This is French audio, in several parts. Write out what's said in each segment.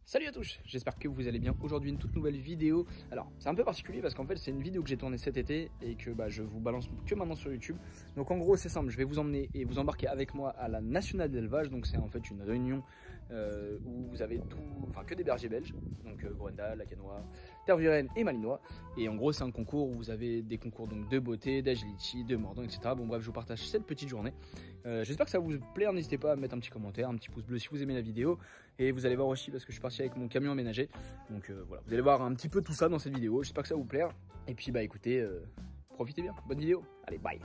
Salut à tous, j'espère que vous allez bien. Aujourd'hui une toute nouvelle vidéo. Alors c'est un peu particulier parce qu'en fait c'est une vidéo que j'ai tournée cet été et que je vous balance que maintenant sur YouTube. Donc en gros c'est simple, je vais vous emmener et vous embarquer avec moi à la Nationale d'élevage. Donc c'est en fait une réunion où vous avez que des bergers belges. Donc Groendahl, Lacanois, Tervuren et Malinois. Et en gros c'est un concours où vous avez des concours donc de beauté, d'agility, de mordant, etc. Bon bref, je vous partage cette petite journée. J'espère que ça vous plaît, n'hésitez pas à mettre un petit commentaire, un petit pouce bleu si vous aimez la vidéo. Et vous allez voir aussi parce que je suis parti avec mon camion aménagé. Donc voilà, vous allez voir un petit peu tout ça dans cette vidéo. J'espère que ça va vous plaire. Et puis écoutez, profitez bien. Bonne vidéo. Allez, bye.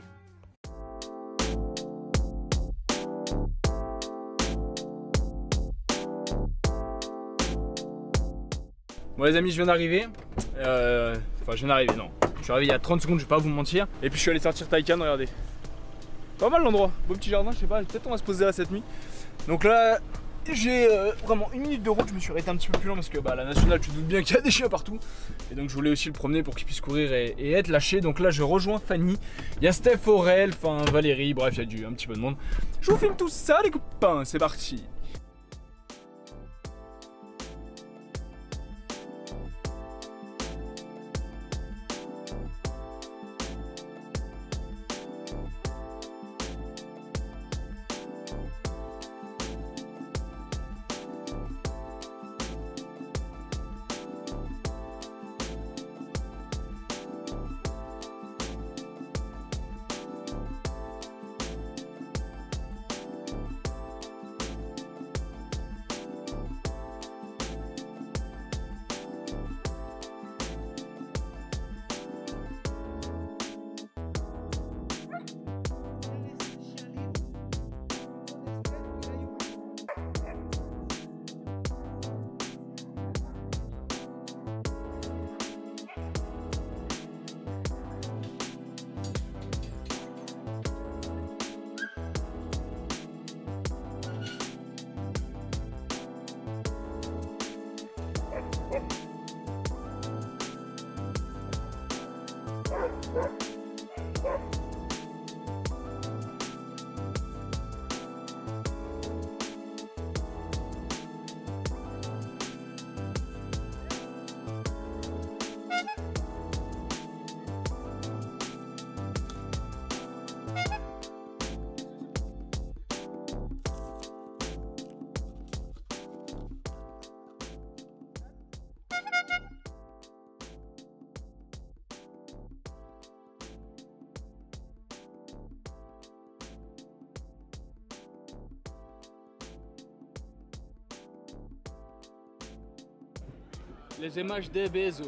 Bon les amis, je viens d'arriver. Je viens d'arriver, non. Je suis arrivé il y a 30 secondes, je vais pas vous mentir. Et puis je suis allé sortir Taycan, regardez. Pas mal l'endroit, beau petit jardin, je sais pas, peut-être on va se poser là cette nuit. Donc là, j'ai vraiment une minute de route, je me suis arrêté un petit peu plus loin parce que la nationale, tu te doutes bien qu'il y a des chiens partout. Et donc je voulais aussi le promener pour qu'il puisse courir et être lâché. Donc là je rejoins Fanny, il y a Steph, Aurel, Valérie, bref il y a un petit peu de monde. Je vous filme tout ça les copains, c'est parti. Les images des Bézos.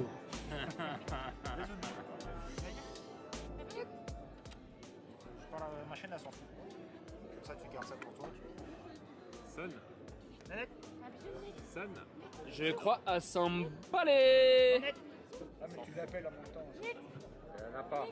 Je prends la machine, elle s'en fout. Comme ça, tu gardes ça pour toi. Son. Son. Je crois à s'emballer. Ah, mais tu l'appelles en même temps. Il n'y en a pas.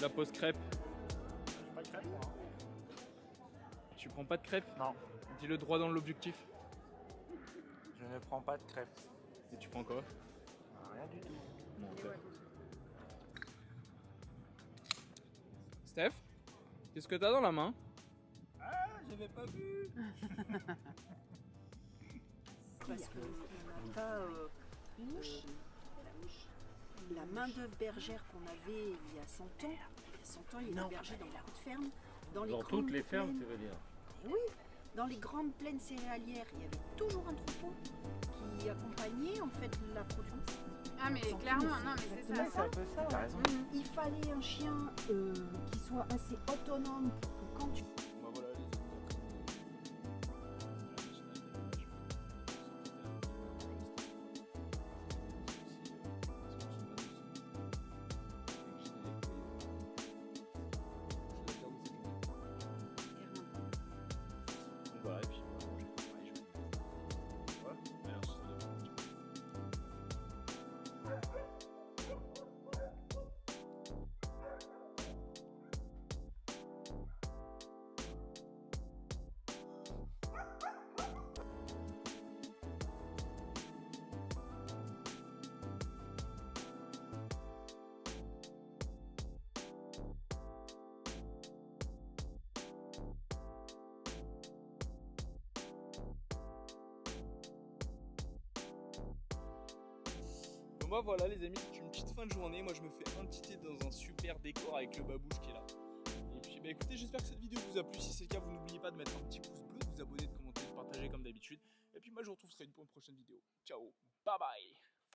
la pause crêpe. J'ai pas de crêpes, moi. Tu prends pas de crêpes? Non, Dis-le droit dans l'objectif. je ne prends pas de crêpes. Et tu prends quoi? Rien du tout. Bon, ok. Steph, qu'est-ce que t'as dans la main? Ah, j'avais pas vu. Parce qu'on n'a pas la main-d'œuvre bergère qu'on avait il y a 100 ans. Il y a 100 ans, il y a des bergers dans beaucoup de fermes. Dans Dans toutes les fermes, tu veux dire? Oui, dans les grandes plaines céréalières, il y avait toujours un troupeau qui accompagnait en fait la production. Ah mais clairement, non mais c'est ça. C'est un peu ça, t'as raison. Il fallait un chien qui soit assez autonome pour que quand tu... Bah voilà, les voilà, et puis donc moi voilà les amis, c'est une petite fin de journée. Moi je me fais un petit thé dans un super décor avec le babouche qui est là. Et puis bah écoutez, j'espère que cette vidéo vous a plu. Si c'est le cas, vous n'oubliez pas de mettre un petit pouce bleu, de vous abonner, de commenter, de partager comme d'habitude. Et puis moi je vous retrouve très vite pour une prochaine vidéo. Ciao, bye bye.